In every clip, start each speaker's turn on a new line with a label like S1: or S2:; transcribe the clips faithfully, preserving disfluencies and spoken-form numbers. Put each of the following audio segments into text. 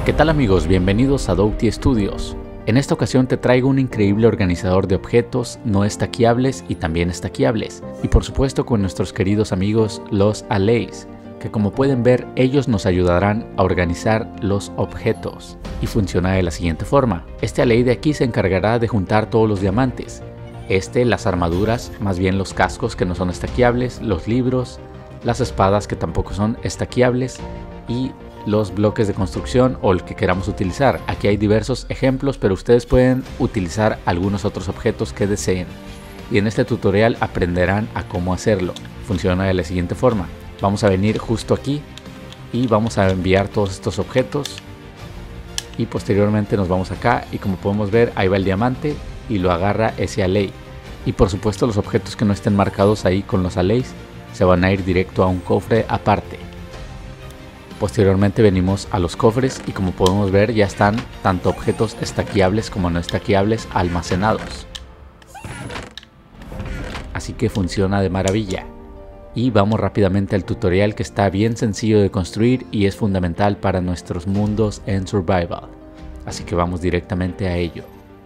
S1: ¿Qué tal amigos? Bienvenidos a Doughty Studios. En esta ocasión te traigo un increíble organizador de objetos no estaquiables y también estaquiables. Y por supuesto con nuestros queridos amigos los Allays, que como pueden ver ellos nos ayudarán a organizar los objetos. Y funciona de la siguiente forma. Este Allay de aquí se encargará de juntar todos los diamantes. Este las armaduras, más bien los cascos que no son estaquiables, los libros, las espadas que tampoco son estaquiables y los bloques de construcción o el que queramos utilizar. Aquí hay diversos ejemplos, pero ustedes pueden utilizar algunos otros objetos que deseen. Y en este tutorial aprenderán a cómo hacerlo. Funciona de la siguiente forma. Vamos a venir justo aquí y vamos a enviar todos estos objetos. Y posteriormente nos vamos acá y como podemos ver ahí va el diamante y lo agarra ese Allay. Y por supuesto los objetos que no estén marcados ahí con los Allays se van a ir directo a un cofre aparte. Posteriormente venimos a los cofres y como podemos ver ya están tanto objetos estaquiables como no estaquiables almacenados. Así que funciona de maravilla. Y vamos rápidamente al tutorial que está bien sencillo de construir y es fundamental para nuestros mundos en Survival. Así que vamos directamente a ello.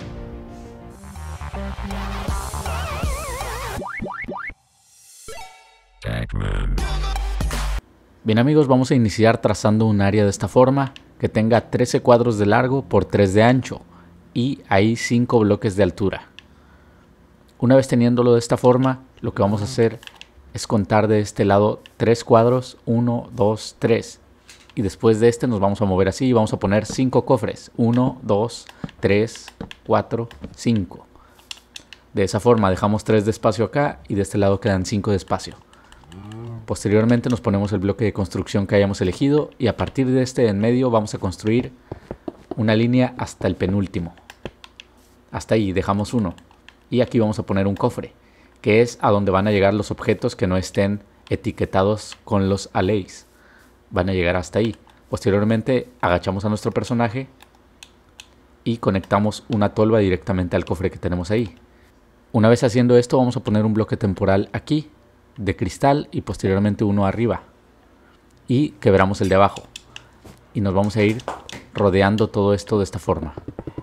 S1: Bien amigos, vamos a iniciar trazando un área de esta forma que tenga trece cuadros de largo por tres de ancho y ahí cinco bloques de altura. Una vez teniéndolo de esta forma, lo que vamos a hacer es contar de este lado tres cuadros, uno, dos, tres. Y después de este nos vamos a mover así y vamos a poner cinco cofres, uno, dos, tres, cuatro, cinco. De esa forma dejamos tres de espacio acá y de este lado quedan cinco de espacio. Posteriormente nos ponemos el bloque de construcción que hayamos elegido y a partir de este en medio vamos a construir una línea hasta el penúltimo. Hasta ahí dejamos uno. Y aquí vamos a poner un cofre, que es a donde van a llegar los objetos que no estén etiquetados con los Allays. Van a llegar hasta ahí. Posteriormente agachamos a nuestro personaje y conectamos una tolva directamente al cofre que tenemos ahí. Una vez haciendo esto vamos a poner un bloque temporal aquí de cristal y posteriormente uno arriba y quebramos el de abajo y nos vamos a ir rodeando todo esto de esta forma.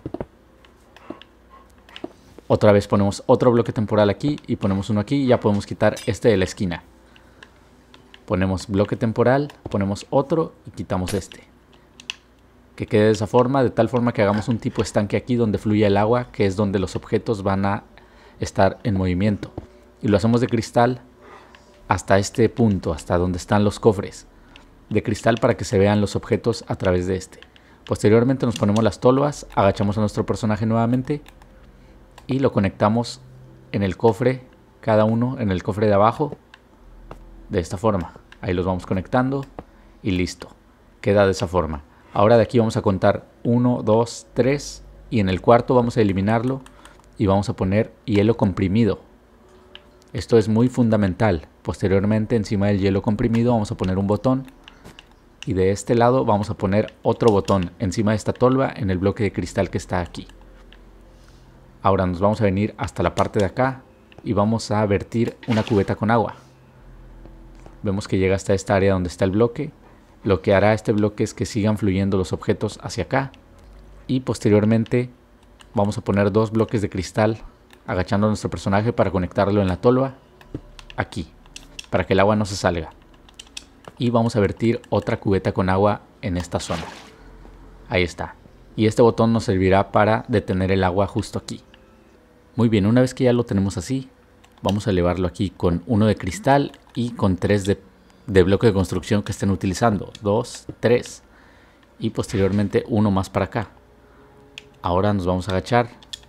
S1: Otra vez ponemos otro bloque temporal aquí y ponemos uno aquí y ya podemos quitar este de la esquina. Ponemos bloque temporal, ponemos otro y quitamos este. Que quede de esa forma, de tal forma que hagamos un tipo estanque aquí donde fluya el agua, que es donde los objetos van a estar en movimiento. Y lo hacemos de cristal hasta este punto, hasta donde están los cofres de cristal para que se vean los objetos a través de este. Posteriormente nos ponemos las tolvas, agachamos a nuestro personaje nuevamente y lo conectamos en el cofre, cada uno en el cofre de abajo, de esta forma. Ahí los vamos conectando y listo, queda de esa forma. Ahora de aquí vamos a contar uno, dos, tres y en el cuarto vamos a eliminarlo y vamos a poner hielo comprimido. Esto es muy fundamental. Posteriormente encima del hielo comprimido vamos a poner un botón y de este lado vamos a poner otro botón encima de esta tolva en el bloque de cristal que está aquí. Ahora nos vamos a venir hasta la parte de acá y vamos a vertir una cubeta con agua. Vemos que llega hasta esta área donde está el bloque. Lo que hará este bloque es que sigan fluyendo los objetos hacia acá y posteriormente vamos a poner dos bloques de cristal agachando a nuestro personaje para conectarlo en la tolva aquí, para que el agua no se salga. Y vamos a vertir otra cubeta con agua en esta zona. Ahí está. Y este botón nos servirá para detener el agua justo aquí. Muy bien, una vez que ya lo tenemos así, vamos a elevarlo aquí con uno de cristal y con tres de, de bloque de construcción que estén utilizando. Dos, tres. Y posteriormente uno más para acá. Ahora nos vamos a agachar.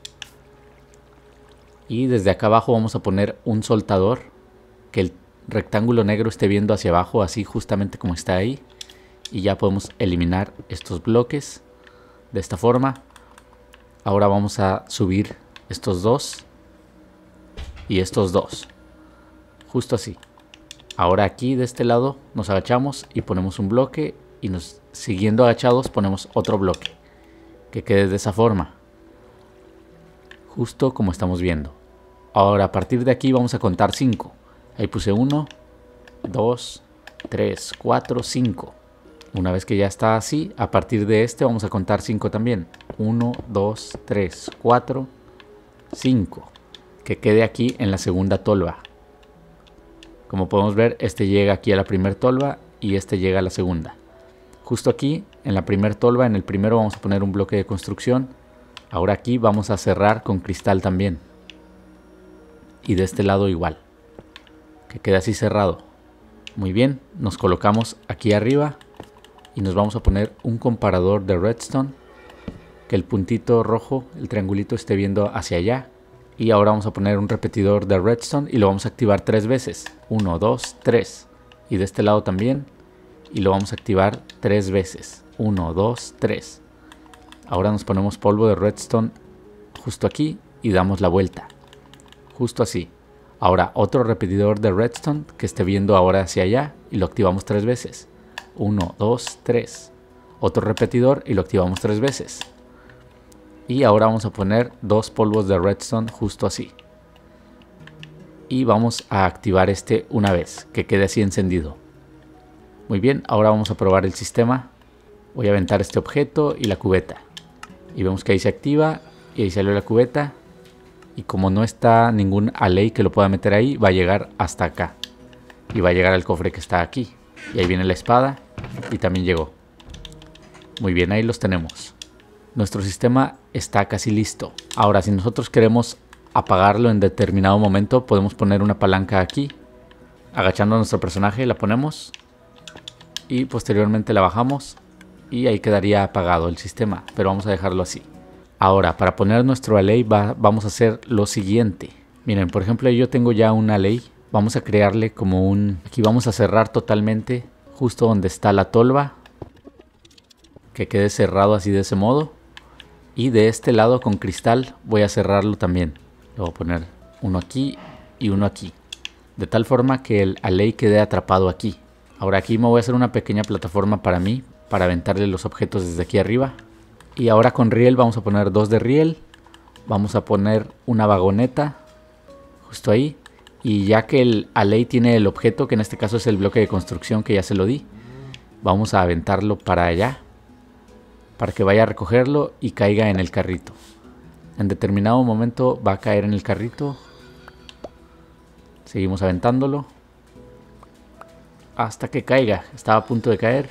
S1: Y desde acá abajo vamos a poner un soltador, que el rectángulo negro esté viendo hacia abajo, así justamente como está ahí. Y ya podemos eliminar estos bloques de esta forma. Ahora vamos a subir estos dos y estos dos, justo así. Ahora aquí de este lado nos agachamos y ponemos un bloque y nos, siguiendo agachados ponemos otro bloque, que quede de esa forma, justo como estamos viendo. Ahora a partir de aquí vamos a contar cinco. Ahí puse uno, dos, tres, cuatro, cinco. Una vez que ya está así, a partir de este vamos a contar cinco también. uno, dos, tres, cuatro, cinco. Que quede aquí en la segunda tolva. Como podemos ver, este llega aquí a la primera tolva y este llega a la segunda. Justo aquí, en la primera tolva, en el primero vamos a poner un bloque de construcción. Ahora aquí vamos a cerrar con cristal también. Y de este lado igual. Que quede así cerrado. Muy bien, nos colocamos aquí arriba. Y nos vamos a poner un comparador de redstone. Que el puntito rojo, el triangulito, esté viendo hacia allá. Y ahora vamos a poner un repetidor de redstone y lo vamos a activar tres veces. uno, dos, tres. Y de este lado también. Y lo vamos a activar tres veces. uno, dos, tres. Ahora nos ponemos polvo de redstone justo aquí y damos la vuelta. Justo así. Ahora otro repetidor de redstone que esté viendo ahora hacia allá y lo activamos tres veces. uno, dos, tres. Otro repetidor y lo activamos tres veces. Y ahora vamos a poner dos polvos de redstone justo así. Y vamos a activar este una vez, que quede así encendido. Muy bien, ahora vamos a probar el sistema. Voy a aventar este objeto y la cubeta. Y vemos que ahí se activa y ahí salió la cubeta. Y como no está ningún alay que lo pueda meter ahí, va a llegar hasta acá. Y va a llegar al cofre que está aquí. Y ahí viene la espada y también llegó. Muy bien, ahí los tenemos. Nuestro sistema está casi listo. Ahora, si nosotros queremos apagarlo en determinado momento, podemos poner una palanca aquí. Agachando a nuestro personaje la ponemos. Y posteriormente la bajamos. Y ahí quedaría apagado el sistema. Pero vamos a dejarlo así. Ahora, para poner nuestro alay va, vamos a hacer lo siguiente. Miren, por ejemplo, yo tengo ya un alay. Vamos a crearle como un... Aquí vamos a cerrar totalmente justo donde está la tolva. Que quede cerrado así de ese modo. Y de este lado con cristal voy a cerrarlo también. Le voy a poner uno aquí y uno aquí. De tal forma que el alay quede atrapado aquí. Ahora aquí me voy a hacer una pequeña plataforma para mí. Para aventarle los objetos desde aquí arriba. Y ahora con riel vamos a poner dos de riel. Vamos a poner una vagoneta. Justo ahí. Y ya que el alay tiene el objeto, que en este caso es el bloque de construcción que ya se lo di. Vamos a aventarlo para allá. Para que vaya a recogerlo y caiga en el carrito. En determinado momento va a caer en el carrito. Seguimos aventándolo. Hasta que caiga. Estaba a punto de caer.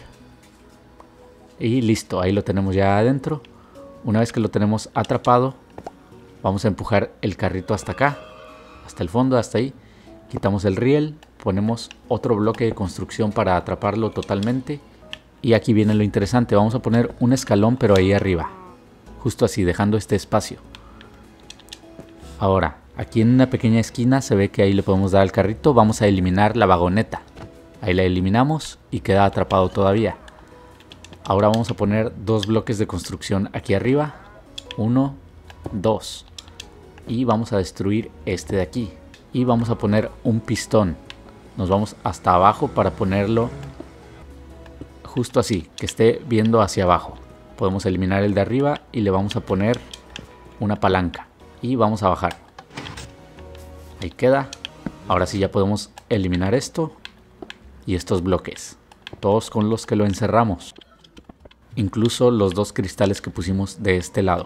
S1: Y listo, ahí lo tenemos ya adentro. Una vez que lo tenemos atrapado, vamos a empujar el carrito hasta acá. Hasta el fondo, hasta ahí. Quitamos el riel. Ponemos otro bloque de construcción para atraparlo totalmente. Y aquí viene lo interesante, vamos a poner un escalón pero ahí arriba. Justo así, dejando este espacio. Ahora, aquí en una pequeña esquina se ve que ahí le podemos dar al carrito. Vamos a eliminar la vagoneta. Ahí la eliminamos y queda atrapado todavía. Ahora vamos a poner dos bloques de construcción aquí arriba. Uno, dos. Y vamos a destruir este de aquí. Y vamos a poner un pistón. Nos vamos hasta abajo para ponerlo justo así, que esté viendo hacia abajo. Podemos eliminar el de arriba y le vamos a poner una palanca. Y vamos a bajar. Ahí queda. Ahora sí ya podemos eliminar esto y estos bloques. Todos con los que lo encerramos. Incluso los dos cristales que pusimos de este lado.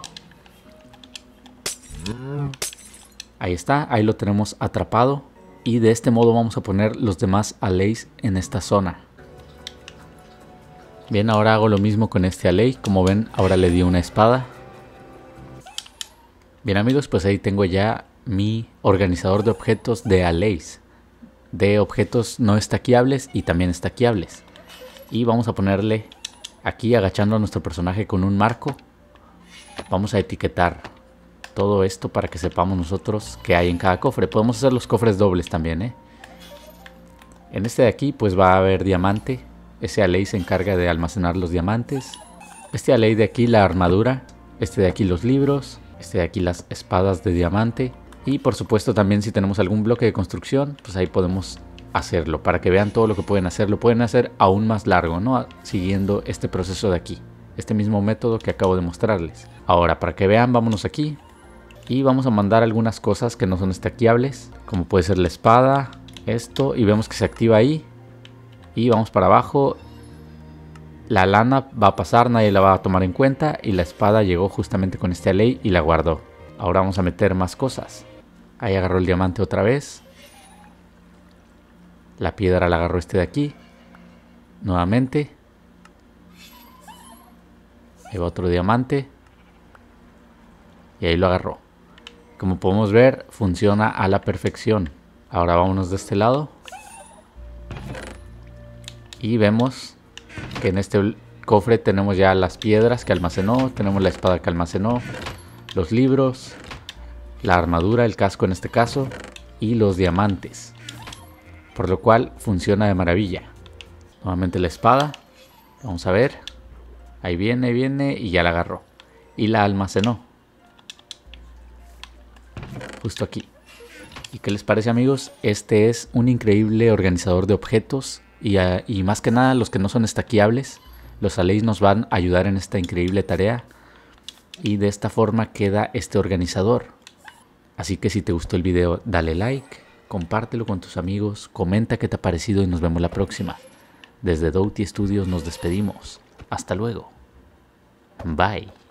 S1: Ahí está, ahí lo tenemos atrapado. Y de este modo vamos a poner los demás alays en esta zona. Bien, ahora hago lo mismo con este alay. Como ven, ahora le di una espada. Bien amigos, pues ahí tengo ya mi organizador de objetos de alays. De objetos no estaqueables y también estaqueables. Y vamos a ponerle aquí, agachando a nuestro personaje con un marco. Vamos a etiquetar todo esto para que sepamos nosotros qué hay en cada cofre. Podemos hacer los cofres dobles también, ¿eh? En este de aquí pues va a haber diamante. Ese alay se encarga de almacenar los diamantes. Este alay de aquí la armadura. Este de aquí los libros. Este de aquí las espadas de diamante. Y por supuesto también si tenemos algún bloque de construcción, pues ahí podemos hacerlo. Para que vean todo lo que pueden hacer. Lo pueden hacer aún más largo, ¿no? Siguiendo este proceso de aquí. Este mismo método que acabo de mostrarles. Ahora, para que vean, vámonos aquí. Y vamos a mandar algunas cosas que no son estaqueables. Como puede ser la espada. Esto. Y vemos que se activa ahí. Y vamos para abajo. La lana va a pasar, nadie la va a tomar en cuenta. Y la espada llegó justamente con este aley y la guardó. Ahora vamos a meter más cosas. Ahí agarró el diamante otra vez. La piedra la agarró este de aquí. Nuevamente. Ahí va otro diamante. Y ahí lo agarró. Como podemos ver, funciona a la perfección. Ahora vámonos de este lado. Y vemos que en este cofre tenemos ya las piedras que almacenó. Tenemos la espada que almacenó. Los libros. La armadura, el casco en este caso. Y los diamantes. Por lo cual funciona de maravilla. Nuevamente la espada. Vamos a ver. Ahí viene, viene y ya la agarró. Y la almacenó. Justo aquí. ¿Y qué les parece, amigos? Este es un increíble organizador de objetos. Y, uh, y más que nada los que no son estaqueables. Los alays nos van a ayudar en esta increíble tarea. Y de esta forma queda este organizador. Así que si te gustó el video, dale like, compártelo con tus amigos, comenta qué te ha parecido y nos vemos la próxima. Desde Doughty Studios nos despedimos. Hasta luego. Bye.